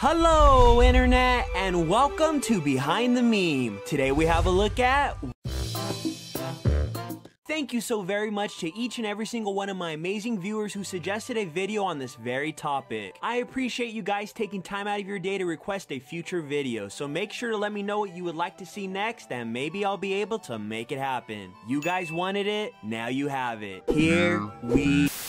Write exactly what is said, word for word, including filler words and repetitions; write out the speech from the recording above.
Hello, Internet, and welcome to Behind the Meme. Today we have a look at... Thank you so very much to each and every single one of my amazing viewers who suggested a video on this very topic. I appreciate you guys taking time out of your day to request a future video, so make sure to let me know what you would like to see next, and maybe I'll be able to make it happen. You guys wanted it, now you have it. Here we